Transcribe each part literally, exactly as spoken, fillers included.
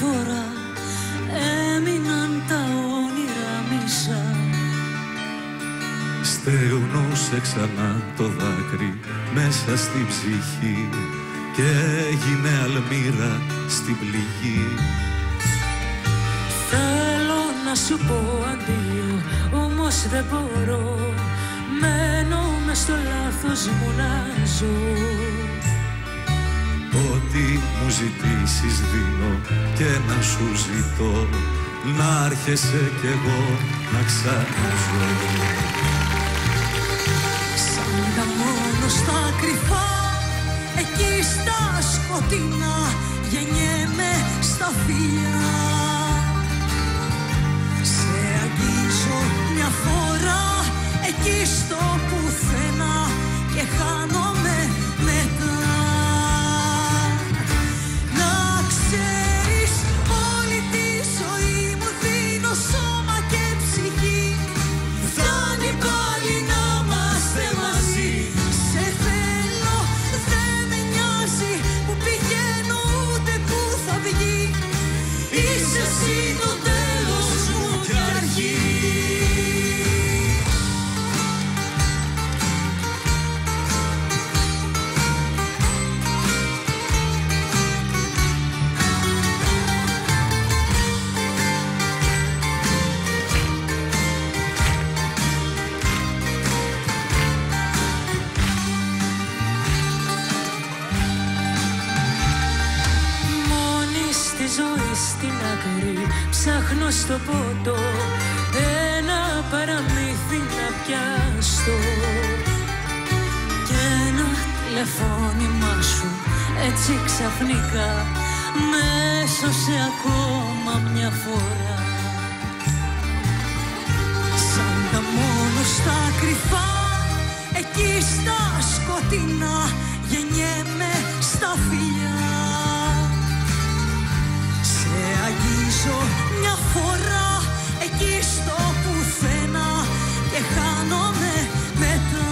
φορά έμειναν τα όνειρα μισά. Στεγνώσε ξανά το δάκρυ μέσα στην ψυχή και έγινε αλμύρα στην πληγή. Θέλω να σου πω αντίο, όμως δεν μπορώ. Μένω μες στο λάθος μου να ζω. Ό,τι μου ζητήσεις δίνω και να σου ζητώ, να έρχεσαι κι εγώ να ξαναζώ. Σαν τα μόνο στα κρυφά, εκεί στα σκοτεινά, γεννιέμαι στα φιλιά. Σε αγγίζω μια φορά, εκεί στο πουθενά, και χάνομαι μετά. Να ξέρεις, όλη τη ζωή μου δίνω σώμα και ψυχή. Φτάνει πάλι να είμαστε μαζί. Σε θέλω, δεν με νοιάζει που πηγαίνω ούτε που θα βγει. Είσαι εσύ το τέλος μου κι αρχή. Ζωή στην άκρη, ψάχνω στο ποτό ένα παραμύθι να πιάστω. Και ένα τηλεφώνημά σου έτσι ξαφνικά με έσωσε ακόμα μια φορά. Σαν τα μόνο στα κρυφά, εκεί στα σκοτεινά, γεννιέμαι στα φιλιά. Σε αγγίζω μια φορά, εκεί στο πουθενά, και χάνομαι μετά.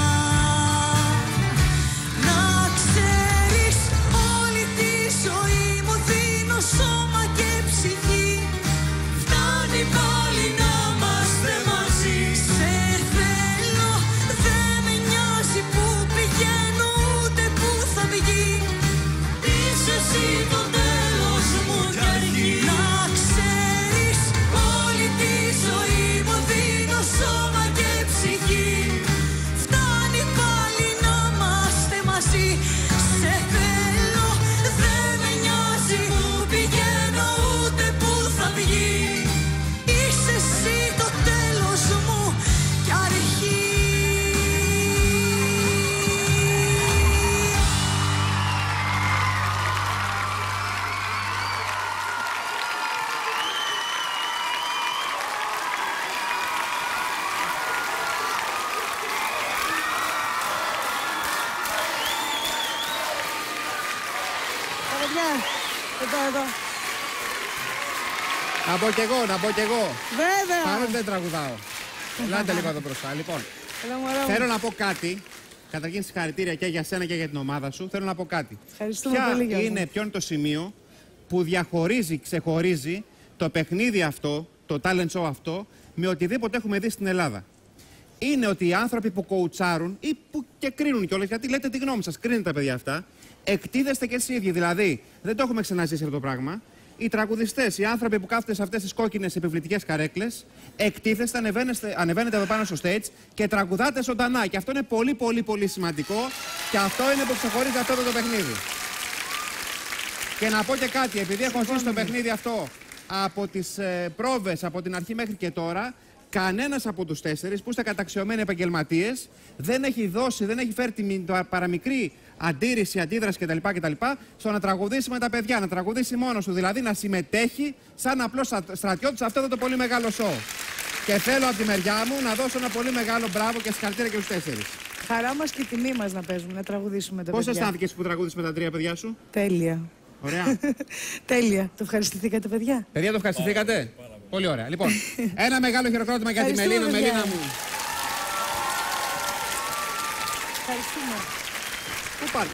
Να ξέρεις, όλη τη ζωή μου δίνω σώμα και ψυχή. Φτάνει πάλι να είμαστε μαζί. Σε θέλω, δεν με νοιάζει που πηγαίνω ούτε που θα βγει. Είσαι εσύ το τέλος μου κι αρχή. Να ξέρεις, όλη τη ζωή μου δίνω σώμα και ψυχή. Φτάνει πάλι να είμαστε μαζί. Σε θέλω, δεν με νοιάζει που πηγαίνω ούτε που θα βγει. Είσαι εσύ το τέλος μου κι αρχή. Εδώ, εδώ. Να πω κι εγώ, να πω κι εγώ. Βέβαια. Παρότι δεν τραγουδάω. Ελάτε λίγο εδώ μπροστά. Λοιπόν, θέλω να πω κάτι. Καταρχήν συγχαρητήρια και για σένα και για την ομάδα σου. Θέλω να πω κάτι. Ευχαριστούμε Ποια πολύ, Γιώργο. είναι, ποιο είναι το σημείο που διαχωρίζει, ξεχωρίζει το παιχνίδι αυτό, το talent show αυτό, με οτιδήποτε έχουμε δει στην Ελλάδα. Είναι ότι οι άνθρωποι που κοουτσάρουν ή που και κρίνουν κιόλας, γιατί λέτε τη γνώμη σας, κρίνετε τα παιδιά αυτά, εκτίθεστε και εσείς οι ίδιοι. Δηλαδή, δεν το έχουμε ξαναζήσει αυτό το πράγμα. Οι τραγουδιστές, οι άνθρωποι που κάθονται σε αυτές τις κόκκινες επιβλητικές καρέκλες, εκτίθεστε, ανεβαίνετε, ανεβαίνετε εδώ πάνω στο stage και τραγουδάτε ζωντανά. Και αυτό είναι πολύ πολύ πολύ σημαντικό και αυτό είναι που ξεχωρίζει αυτό το παιχνίδι. Και να πω και κάτι, επειδή έχω ζήσει το παιχνίδι αυτό από τις ε, πρόβες, από την αρχή μέχρι και τώρα, κανένας από τους τέσσερις που είστε καταξιωμένοι επαγγελματίες δεν έχει δώσει, δεν έχει φέρει την παραμικρή αντίρρηση, αντίδραση κτλ. κτλ. Στο να τραγουδήσει με τα παιδιά, να τραγουδήσει μόνος του, δηλαδή να συμμετέχει σαν απλός στρατιώτης σε αυτό το πολύ μεγάλο σοου. Και θέλω από τη μεριά μου να δώσω ένα πολύ μεγάλο μπράβο και συγχαρητήρια και στους τέσσερις. Χαρά μας και τιμή μας να παίζουμε, να τραγουδήσουμε με τα Πώς παιδιά. αισθάνθηκες που τραγούδησες με τα τρία παιδιά σου? Τέλεια. Ωραία. Τέλεια. Το ευχαριστηθήκατε, παιδιά? Παιδιά, το ευχαριστηθήκατε? Πολύ ωραία. Λοιπόν, ένα μεγάλο χειροκρότημα για τη Μελίνα. Μελίνα μου. Ευχαριστούμε. Πού πάλι.